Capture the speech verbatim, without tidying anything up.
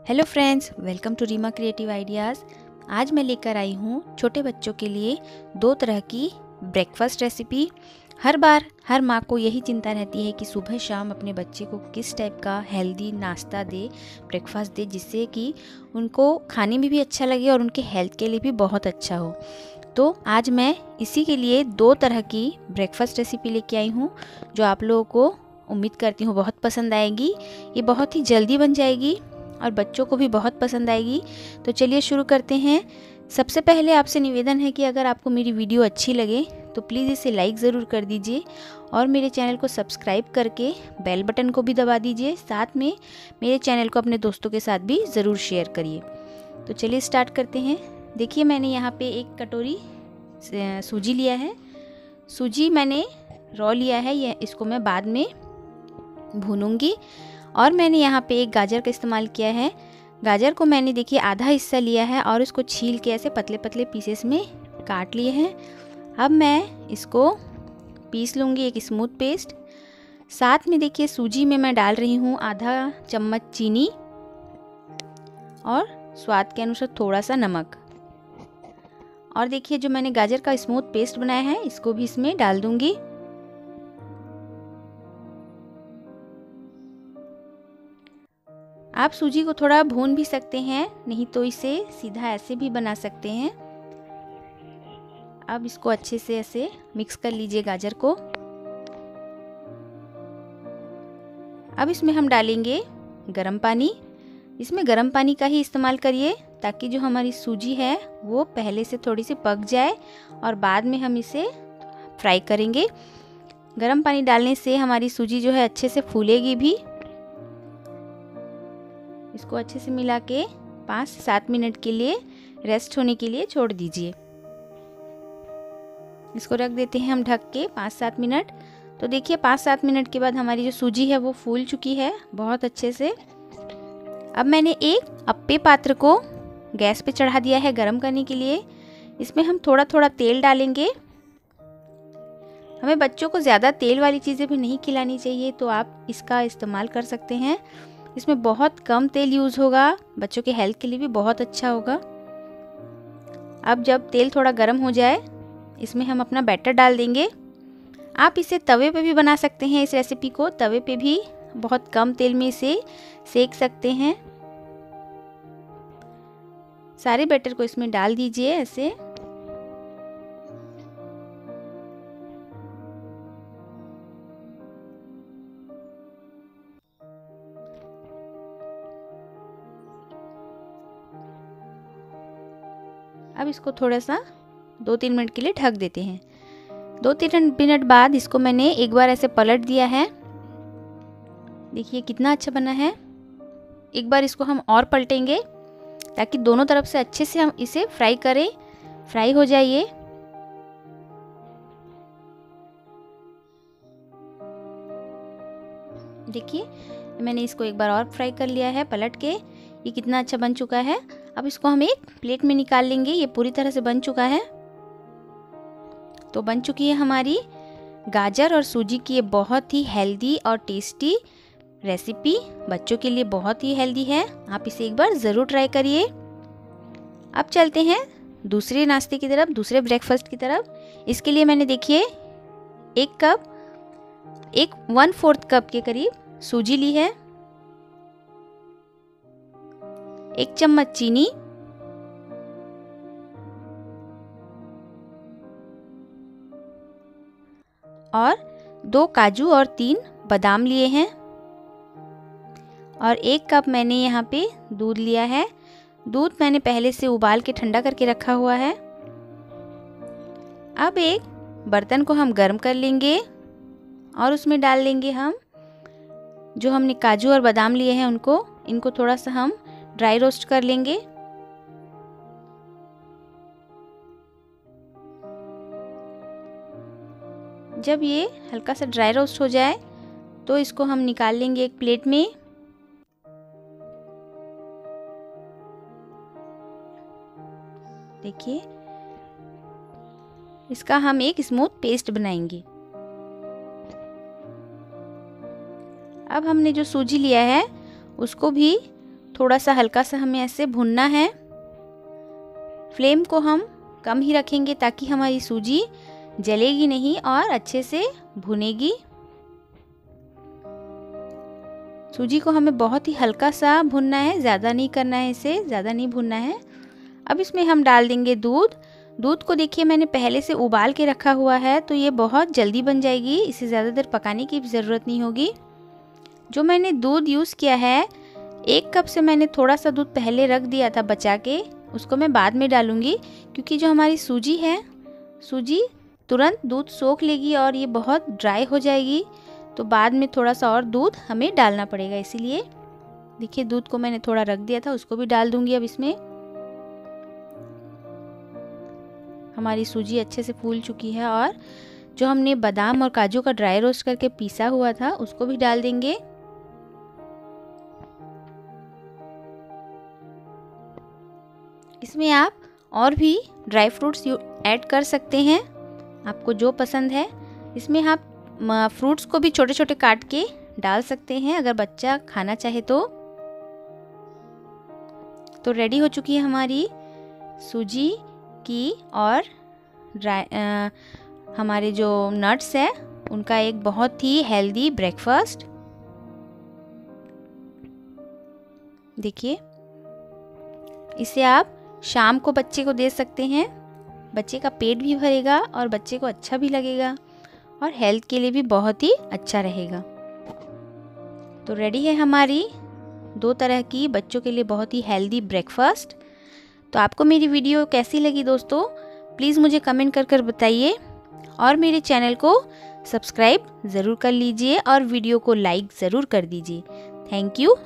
Hello friends, welcome to Reema creative ideas. आज मैं लेकर आई हूँ छोटे बच्चों के लिए दो तरह की ब्रेकफास्ट रेसिपी। हर बार हर माँ को यही चिंता रहती है कि सुबह शाम अपने बच्चे को किस टाइप का हेल्दी नाश्ता दे, ब्रेकफास्ट दे, जिससे कि उनको खाने में भी अच्छा लगे और उनके हेल्थ के लिए भी बहुत अच्छा हो। तो आज मैं इसी के लिए दो तरह की ब्रेकफास्ट रेसिपी लेके आई हूँ, जो आप लोगों को उम्मीद करती हूँ बहुत पसंद आएगी। ये बहुत ही जल्दी बन जाएगी और बच्चों को भी बहुत पसंद आएगी। तो चलिए शुरू करते हैं। सबसे पहले आपसे निवेदन है कि अगर आपको मेरी वीडियो अच्छी लगे तो प्लीज़ इसे लाइक ज़रूर कर दीजिए और मेरे चैनल को सब्सक्राइब करके बेल बटन को भी दबा दीजिए। साथ में मेरे चैनल को अपने दोस्तों के साथ भी ज़रूर शेयर करिए। तो चलिए स्टार्ट करते हैं। देखिए, मैंने यहाँ पे एक कटोरी सूजी लिया है। सूजी मैंने रॉ लिया है, यह इसको मैं बाद में भूनूंगी। और मैंने यहाँ पे एक गाजर का इस्तेमाल किया है। गाजर को मैंने देखिए आधा हिस्सा लिया है और इसको छील के ऐसे पतले पतले पीसेस में काट लिए हैं। अब मैं इसको पीस लूँगी, एक स्मूथ पेस्ट। साथ में देखिए सूजी में मैं डाल रही हूँ आधा चम्मच चीनी और स्वाद के अनुसार थोड़ा सा नमक। और देखिए जो मैंने गाजर का स्मूथ पेस्ट बनाया है इसको भी इसमें डाल दूँगी। आप सूजी को थोड़ा भून भी सकते हैं, नहीं तो इसे सीधा ऐसे भी बना सकते हैं। अब इसको अच्छे से ऐसे मिक्स कर लीजिए गाजर को। अब इसमें हम डालेंगे गरम पानी। इसमें गरम पानी का ही इस्तेमाल करिए ताकि जो हमारी सूजी है वो पहले से थोड़ी सी पक जाए और बाद में हम इसे फ्राई करेंगे। गरम पानी डालने से हमारी सूजी जो है अच्छे से फूलेगी भी। इसको अच्छे से मिला के पाँच से सात मिनट के लिए रेस्ट होने के लिए छोड़ दीजिए। इसको रख देते हैं हम ढक के पाँच सात मिनट। तो देखिए पाँच सात मिनट के बाद हमारी जो सूजी है वो फूल चुकी है बहुत अच्छे से। अब मैंने एक अप्पे पात्र को गैस पे चढ़ा दिया है गरम करने के लिए। इसमें हम थोड़ा थोड़ा तेल डालेंगे। हमें बच्चों को ज़्यादा तेल वाली चीज़ें भी नहीं खिलानी चाहिए, तो आप इसका इस्तेमाल कर सकते हैं। इसमें बहुत कम तेल यूज़ होगा, बच्चों के हेल्थ के लिए भी बहुत अच्छा होगा। अब जब तेल थोड़ा गर्म हो जाए इसमें हम अपना बैटर डाल देंगे। आप इसे तवे पे भी बना सकते हैं। इस रेसिपी को तवे पे भी बहुत कम तेल में इसे सेक सकते हैं। सारे बैटर को इसमें डाल दीजिए ऐसे। अब इसको थोड़ा सा दो तीन मिनट के लिए ढक देते हैं। दो तीन मिनट बाद इसको मैंने एक बार ऐसे पलट दिया है। देखिए कितना अच्छा बना है। एक बार इसको हम और पलटेंगे ताकि दोनों तरफ से अच्छे से हम इसे फ्राई करें, फ्राई हो जाए ये। देखिए मैंने इसको एक बार और फ्राई कर लिया है पलट के। ये कितना अच्छा बन चुका है। अब इसको हम एक प्लेट में निकाल लेंगे। ये पूरी तरह से बन चुका है। तो बन चुकी है हमारी गाजर और सूजी की ये बहुत ही हेल्दी और टेस्टी रेसिपी। बच्चों के लिए बहुत ही हेल्दी है। आप इसे एक बार ज़रूर ट्राई करिए। अब चलते हैं दूसरे नाश्ते की तरफ, दूसरे ब्रेकफास्ट की तरफ। इसके लिए मैंने देखिए एक कप एक वन फोर्थ कप के करीब सूजी ली है, एक चम्मच चीनी, और दो काजू और तीन बादाम लिए हैं, और एक कप मैंने यहाँ पे दूध लिया है। दूध मैंने पहले से उबाल के ठंडा करके रखा हुआ है। अब एक बर्तन को हम गर्म कर लेंगे और उसमें डाल लेंगे हम जो हमने काजू और बादाम लिए हैं उनको। इनको थोड़ा सा हम ड्राई रोस्ट कर लेंगे। जब ये हल्का सा ड्राई रोस्ट हो जाए तो इसको हम निकाल लेंगे एक प्लेट में। देखिए इसका हम एक स्मूथ पेस्ट बनाएंगे। अब हमने जो सूजी लिया है उसको भी थोड़ा सा हल्का सा हमें ऐसे भुनना है। फ्लेम को हम कम ही रखेंगे ताकि हमारी सूजी जलेगी नहीं और अच्छे से भुनेगी। सूजी को हमें बहुत ही हल्का सा भुनना है, ज़्यादा नहीं करना है, इसे ज़्यादा नहीं भुनना है। अब इसमें हम डाल देंगे दूध। दूध को देखिए मैंने पहले से उबाल के रखा हुआ है, तो ये बहुत जल्दी बन जाएगी, इसे ज़्यादा देर पकाने की भी ज़रूरत नहीं होगी। जो मैंने दूध यूज़ किया है, एक कप से मैंने थोड़ा सा दूध पहले रख दिया था बचा के, उसको मैं बाद में डालूँगी, क्योंकि जो हमारी सूजी है, सूजी तुरंत दूध सोख लेगी और ये बहुत ड्राई हो जाएगी, तो बाद में थोड़ा सा और दूध हमें डालना पड़ेगा। इसीलिए देखिए दूध को मैंने थोड़ा रख दिया था, उसको भी डाल दूँगी अब इसमें। हमारी सूजी अच्छे से फूल चुकी है और जो हमने बादाम और काजू का ड्राई रोस्ट करके पीसा हुआ था उसको भी डाल देंगे। इसमें आप और भी ड्राई फ्रूट्स ऐड कर सकते हैं, आपको जो पसंद है। इसमें आप फ्रूट्स को भी छोटे छोटे काट के डाल सकते हैं अगर बच्चा खाना चाहे तो। तो रेडी हो चुकी है हमारी सूजी की और ड्राई आ, हमारे जो नट्स है उनका एक बहुत ही हेल्दी ब्रेकफास्ट। देखिए इसे आप शाम को बच्चे को दे सकते हैं, बच्चे का पेट भी भरेगा और बच्चे को अच्छा भी लगेगा और हेल्थ के लिए भी बहुत ही अच्छा रहेगा। तो रेडी है हमारी दो तरह की बच्चों के लिए बहुत ही हेल्दी ब्रेकफास्ट। तो आपको मेरी वीडियो कैसी लगी दोस्तों, प्लीज़ मुझे कमेंट कर कर बताइए और मेरे चैनल को सब्सक्राइब ज़रूर कर लीजिए और वीडियो को लाइक ज़रूर कर दीजिए। Thank you.